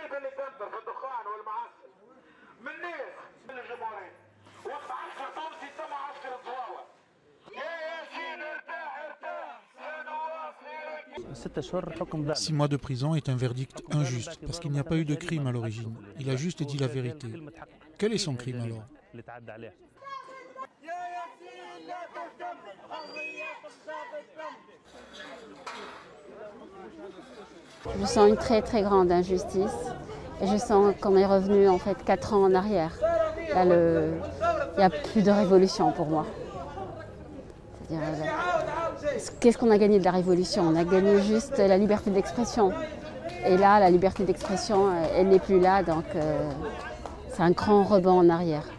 6 mois de prison est un verdict injuste parce qu'il n'y a pas eu de crime à l'origine. Il a juste dit la vérité. Quel est son crime alors? Je sens une très très grande injustice et je sens qu'on est revenu en fait 4 ans en arrière. Là, il n'y a plus de révolution pour moi. Qu'est-ce qu'on a gagné de la révolution? On a gagné juste la liberté d'expression. Et là, la liberté d'expression, elle n'est plus là, donc c'est un grand rebond en arrière.